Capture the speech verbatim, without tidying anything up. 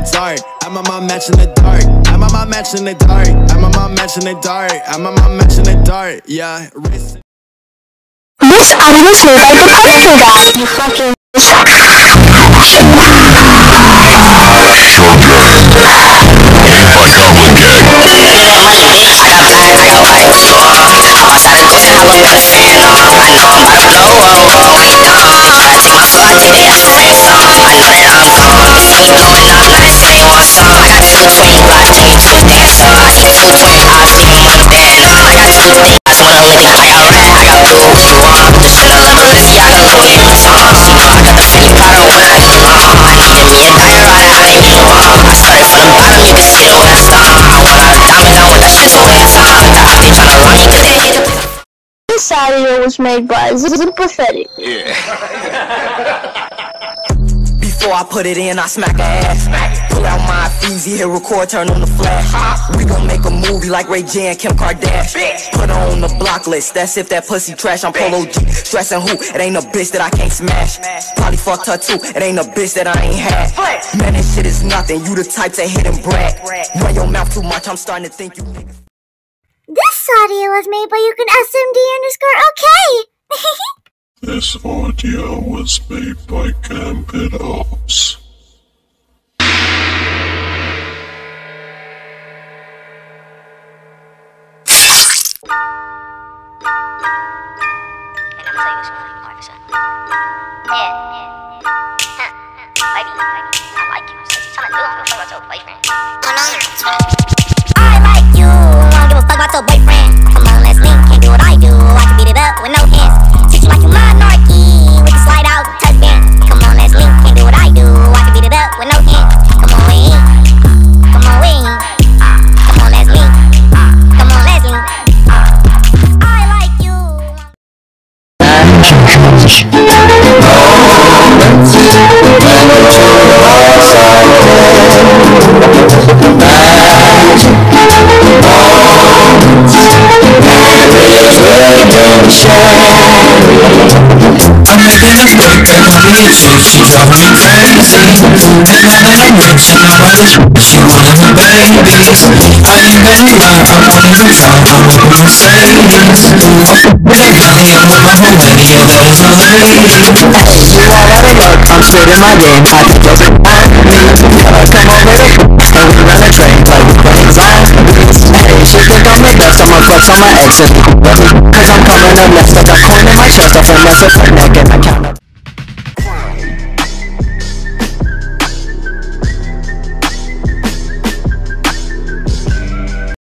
dark. I'm on my match in the dark. I'm on my match in the dark. I'm on my match in the dark. I'm on my match in the dark. Yeah. This audio was made by the Poster Guy. You fucking suck. This audio was made by Sympathetic. Yeah. Before I put it in, I smack her ass. Pull out my Feezy, hit record, turn on the flash. We gon' make a movie like Ray J and Kim Kardashian. Put her on the block list, that's if that pussy trash. I'm Polo G, stressing who? It ain't a bitch that I can't smash. Probably fucked her too, it ain't a bitch that I ain't had. Man, this shit is nothing, you the type to hit and brag. Run your mouth too much, I'm starting to think you niggas. This audio was made by you can S M D underscore okay. This audio was made by Gambit Ops. She drove me crazy. Then all that I knew, she know I was she wanted my babies. I ain't gonna lie, I won't even try. I'm a Mercedes. Big money on my money, yeah, that is all they need. You all gotta go, I'm straight in my game. I can go to one. Come over the and we run a train like we playing zombies. Hey, she think I'm the best, I'ma flex on my ex and cause I'm coming up next. I got corn in my chest, I finesse with her neck and I can't